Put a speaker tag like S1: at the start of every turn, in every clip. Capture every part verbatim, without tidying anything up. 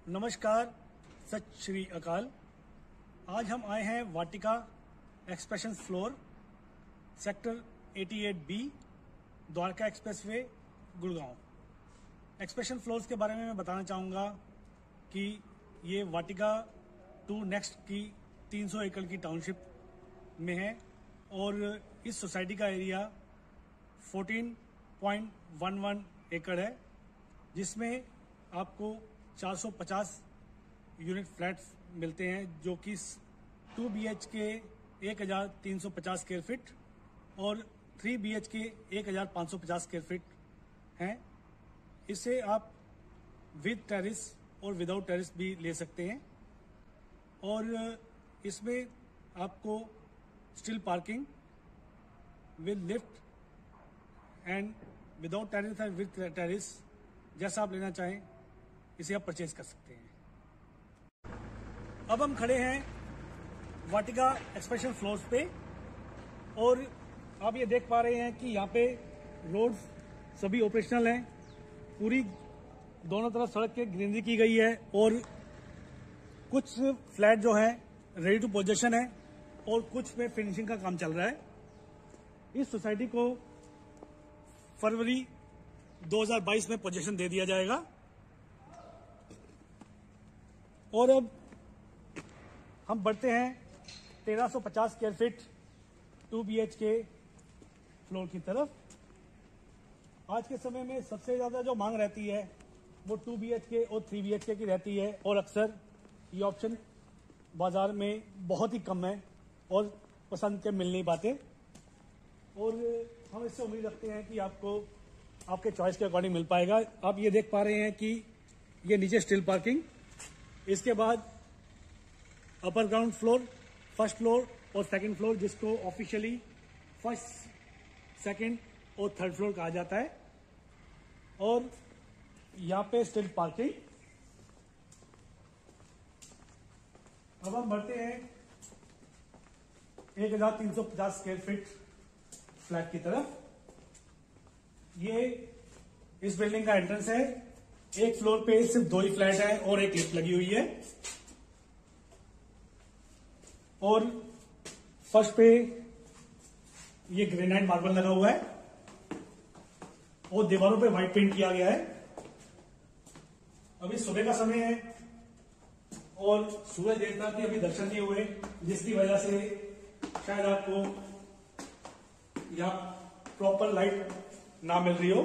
S1: नमस्कार, सत श्री अकाल। आज हम आए हैं वाटिका एक्सप्रेशन फ्लोर सेक्टर अठासी B Dwarka expressway Gurgaon. Expression floors के बारे में मैं बताना चाहूँगा कि ये वाटिका टू नेक्स्ट की तीन सौ एकड़ की टाउनशिप में है और इस सोसाइटी का एरिया चौदह पॉइंट ग्यारह एकड़ है, जिसमें आपको चार सौ पचास यूनिट फ्लैट्स मिलते हैं जो कि टू बी एच के एक हज़ार तीन सौ पचास स्क्वायर फीट और थ्री बी एच के एक हज़ार पाँच सौ पचास स्क्वायर फीट हैं। इसे आप विद टेरिस और विदाउट टेरिस भी ले सकते हैं और इसमें आपको stilt parking with lift and without terrace and with terrace जैसा आप लेना चाहें इसे आप परचेज कर सकते हैं। अब हम खड़े हैं वाटिका एक्सप्रेशन फ्लोर्स पे और आप ये देख पा रहे हैं कि यहाँ पे रोड्स सभी ऑपरेशनल हैं। पूरी दोनों तरफ सड़क के ग्रीनरी की गई है और कुछ फ्लैट जो हैं रेडी टू पोजेशन है और कुछ में फिनिशिंग का काम चल रहा है। इस सोसाइटी को फरवरी दो हज़ार बाईस में पोजेशन दे दिया जाएगा। और अब हम बढ़ते हैं तेरह सौ पचास square feet two B H K floor की तरफ। आज के समय में सबसे ज्यादा जो मांग रहती है वो टू बी एच के और थ्री बी एच के की रहती है और अक्सर ये ऑप्शन बाजार में बहुत ही कम है और पसंद के मिल नहीं पाते और हम इससे उम्मीद रखते हैं कि आपको आपके चॉइस के अकॉर्डिंग मिल पाएगा। आप ये देख पा रहे हैं कि ये नीचे स्टिल पार्किंग, इसके बाद upper ground floor, first floor और सेकंड फ्लोर, जिसको ऑफिशियली फर्स्ट, सेकंड और थर्ड फ्लोर कहा जाता है। और यहाँ पे स्टिल पार्किंग। अब हम बढ़ते हैं एक हजार तीन सौ पचास स्क्वायर फीट फ्लैट की तरफ। ये इस बिल्डिंग का एंट्रेंस है। एक फ्लोर पे सिर्फ दो ही फ्लैट है और एक लिफ्ट लगी हुई है और फर्स्ट पे ये ग्रेनाइट मार्बल लगा हुआ है और दीवारों पे व्हाइट पेंट किया गया है। अभी सुबह का समय है और सूरज देवता के अभी दर्शन नहीं हुए, जिसकी वजह से शायद आपको यहां प्रॉपर लाइट ना मिल रही हो।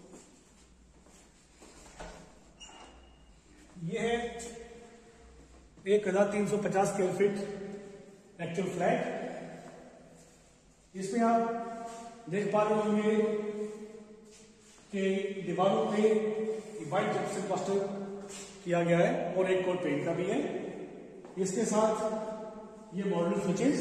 S1: यह है एक हजार तीन सौ पचास स्क्वायर फीट एक्चुअल फ्लैट। इसमें आप देख पा रहे होंगे कि दीवारों पे व्हाइट जिप्सम प्लास्टर किया गया है और एक कोट पेंट का भी है। इसके साथ ये मॉडल स्विचेस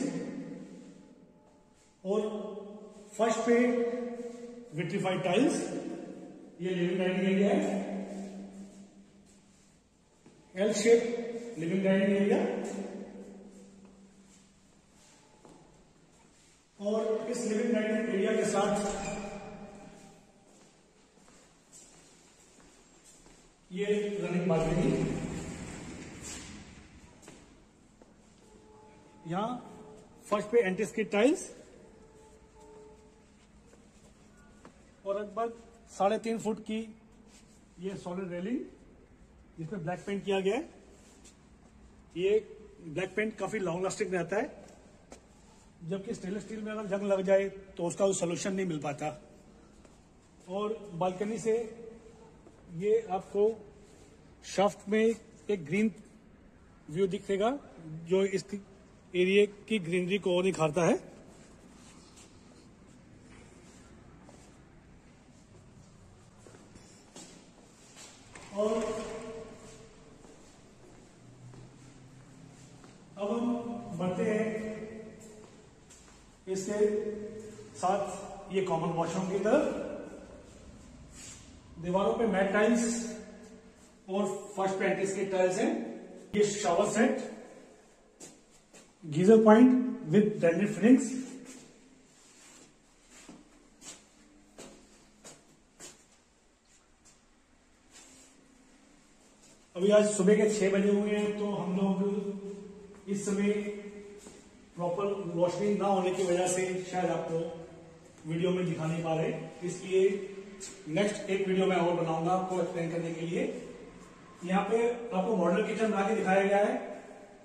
S1: और फर्स्ट पे विट्रीफाइड टाइल्स। ये लिविंग डाइनिंग एरिया है, L shape living dining area और इस लिविंग डाइनिंग एरिया के साथ ये रनिंग बालकनी। यहां फर्स्ट पे एंटी स्किड टाइल्स और लगभग साढ़े तीन फुट की ये सॉलिड रेलिंग जिसमें ब्लैक पेंट किया गया है। ये ब्लैक पेंट काफी लॉन्ग लास्टिंग रहता है, जबकि स्टेनलेस स्टील में अगर जंग लग जाए तो उसका सोल्यूशन नहीं मिल पाता। और बालकनी से ये आपको शाफ्ट में एक ग्रीन व्यू दिखेगा जो इस एरिया की ग्रीनरी को और निखारता है। और अब हम बढ़ते हैं इसके साथ ये कॉमन वॉशरूम की तरफ। दीवारों पे मैट टाइल्स और फर्स्ट पे एंटी स्किड टाइल्स हैं। ये shower set, geyser point with branded fittings. अभी आज सुबह के छह बजे हुए हैं, तो हम लोग इस समय प्रॉपर रोशनी ना होने की वजह से शायद आपको वीडियो में दिखा नहीं पा रहे, इसलिए नेक्स्ट एक वीडियो मैं और बनाऊंगा आपको एक्सप्लेन करने के लिए। यहाँ पे आपको मॉडल किचन बना के दिखाया गया है।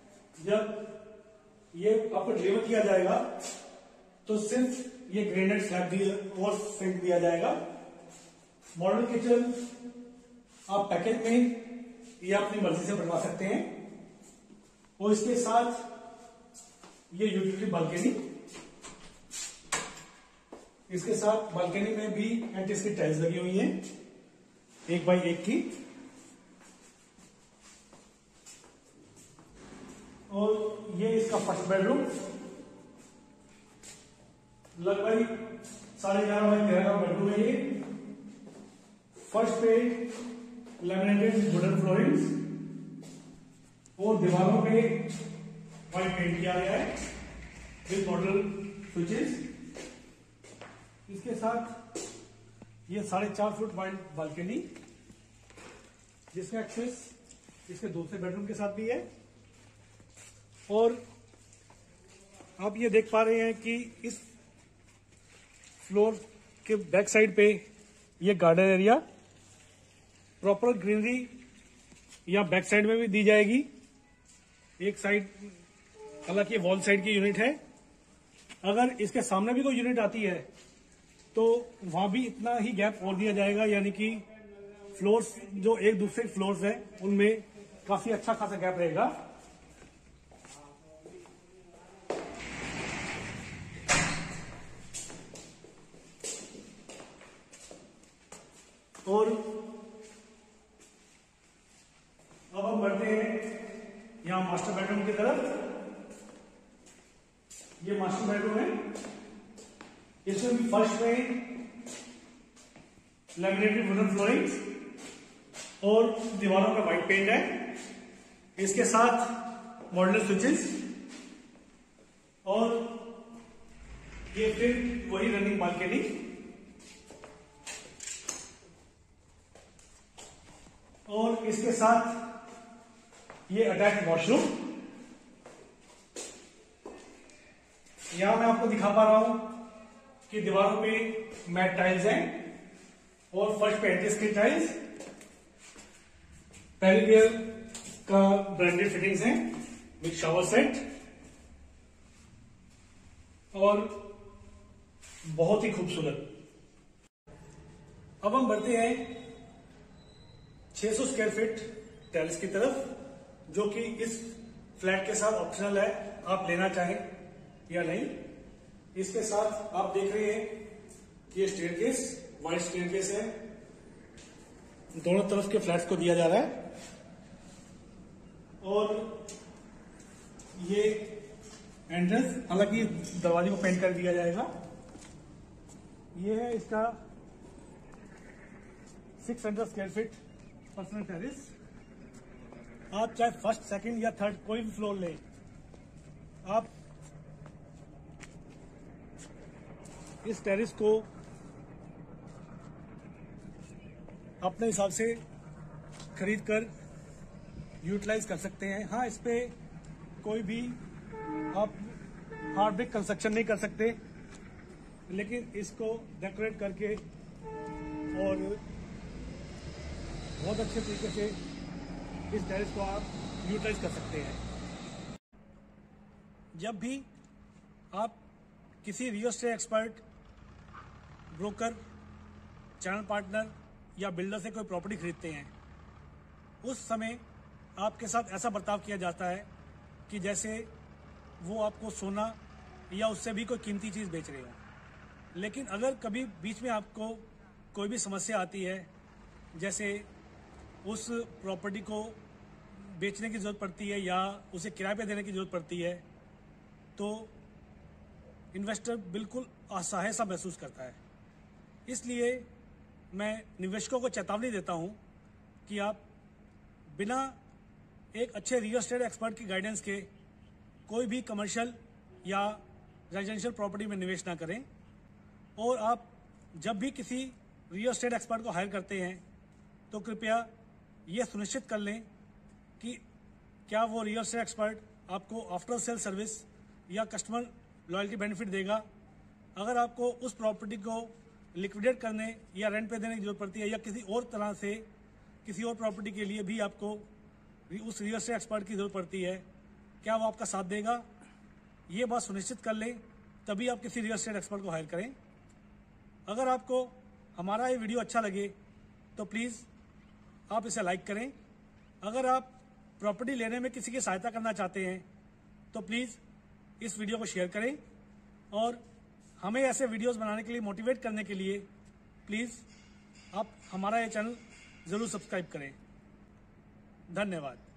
S1: जब ये आपको डिलीवर किया जाएगा तो सिर्फ ये ग्रेनाइट स्लैब दिया और फेंक दिया जाएगा। मॉडल किचन आप पैकेज में या अपनी मर्जी से बनवा सकते हैं, और इसके साथ ये यूटिलिटी बालकनी, इसके साथ बालकनी में भी एंटीस की टाइल्स लगी हुई हैं, एक बाई एक की, और ये इसका फर्स्ट बेडरूम लगभग साढ़े ग्यारह बाई तेरह का बेडरूम है। ये फर्स्ट पे लैमिनेटेड वुडन फ्लोरिंग्स और दीवारों पे व्हाइट पेंट किया गया है विद मॉडल स्विचेस। इसके साथ ये साढ़े चार फुट वाइड बालकनी, जिसका एक्सेस इसके दूसरे बेडरूम के साथ भी है। और आप ये देख पा रहे हैं कि इस फ्लोर के बैक साइड पे ये गार्डन एरिया प्रॉपर ग्रीनरी या बैक साइड में भी दी जाएगी। एक साइड, हालांकि वॉल साइड की यूनिट है, अगर इसके सामने भी कोई यूनिट आती है तो वहां भी इतना ही गैप और दिया जाएगा, यानी कि फ्लोर्स जो एक दूसरे फ्लोर्स हैं उनमें काफी अच्छा खासा गैप रहेगा। और अब हम बढ़ते हैं यहां मास्टर बेडरूम की तरफ। ये मास्टर बेडरूम है, इसमें भी फर्श में लैमिनेटेड वुडन फ्लोरिंग्स और दीवारों में व्हाइट पेंट है। इसके साथ मॉड्यूलर स्विचेस, और ये फिर वही रनिंग बालकनी, और इसके साथ ये अटैच वॉशरूम। यहां मैं आपको दिखा पा रहा हूं कि दीवारों पे मैट टाइल्स हैं और फर्श पे एंटी स्किन टाइल्स, पेरिवियर का ब्रांडेड फिटिंग्स हैं विद शावर सेट, और बहुत ही खूबसूरत। अब हम बढ़ते हैं छह सौ स्क्वायर फीट टाइल्स की तरफ, जो कि इस फ्लैट के साथ ऑप्शनल है, आप लेना चाहें या नहीं। इसके साथ आप देख रहे हैं कि ये स्टेयरकेस, वाइड स्टेयरकेस है, दोनों तरफ के फ्लैट्स को दिया जा रहा है, और ये एंट्रेंस, हालांकि दरवाजे को पेंट कर दिया जाएगा। ये है इसका six hundred square feet personal terrace. आप चाहे फर्स्ट, सेकंड या थर्ड कोई भी फ्लोर ले, आप इस टेरेस को अपने हिसाब से खरीद कर यूटिलाइज कर सकते हैं। हाँ, इस पे कोई भी आप हार्ड ब्रिक कंस्ट्रक्शन नहीं कर सकते, लेकिन इसको डेकोरेट करके और बहुत अच्छे तरीके से इस टेरेस को आप यूटिलाइज कर सकते हैं। जब भी आप किसी real estate expert, broker, channel partner या बिल्डर से कोई प्रॉपर्टी खरीदते हैं, उस समय आपके साथ ऐसा बर्ताव किया जाता है कि जैसे वो आपको सोना या उससे भी कोई कीमती चीज़ बेच रहे हो। लेकिन अगर कभी बीच में आपको कोई भी समस्या आती है, जैसे उस प्रॉपर्टी को बेचने की जरूरत पड़ती है या उसे किराए पे देने की जरूरत पड़ती है, तो इन्वेस्टर बिल्कुल असहाय सा महसूस करता है। इसलिए मैं निवेशकों को चेतावनी देता हूं कि आप बिना एक अच्छे रियल एस्टेट एक्सपर्ट की गाइडेंस के कोई भी कमर्शियल या रेजिडेंशियल प्रॉपर्टी में निवेश ना करें। और आप जब भी किसी रियल एस्टेट एक्सपर्ट को हायर करते हैं तो कृपया ये सुनिश्चित कर लें कि क्या वो रियल एस्टेट एक्सपर्ट आपको आफ्टर सेल सर्विस या कस्टमर लॉयल्टी बेनिफिट देगा। अगर आपको उस प्रॉपर्टी को लिक्विडेट करने या रेंट पे देने की जरूरत पड़ती है या किसी और तरह से किसी और प्रॉपर्टी के लिए भी आपको उस रियल एस्टेट एक्सपर्ट की जरूरत पड़ती है, क्या वो आपका साथ देगा, ये बात सुनिश्चित कर लें, तभी आप किसी रियल एस्टेट एक्सपर्ट को हायर करें। अगर आपको हमारा ये वीडियो अच्छा लगे तो प्लीज़ आप इसे लाइक करें। अगर आप प्रॉपर्टी लेने में किसी की सहायता करना चाहते हैं तो प्लीज़ इस वीडियो को शेयर करें और हमें ऐसे वीडियोस बनाने के लिए मोटिवेट करने के लिए प्लीज़ आप हमारा ये चैनल ज़रूर सब्सक्राइब करें। धन्यवाद।